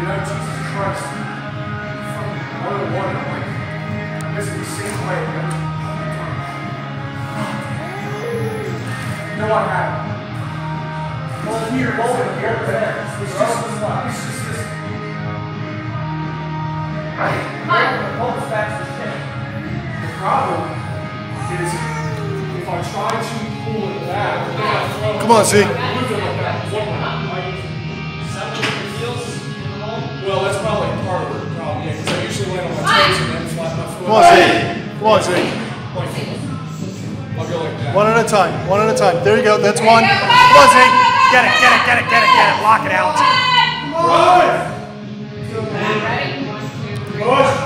know, Jesus Christ. From 101, I'm like, I'm missing the same way. No, I haven't. Well, here, there. It's just this. The problem is if I try to pull it back, come on, see. Well, that's probably part of the problem, yeah, because I usually land on my toes and then flat my foot. Come on, see. Come on, see. I'll go like that. One at a time. One at a time. There you go. That's one. Come on, see. Get it. Get it. Get it. Get it. Get it. Lock it out. Push!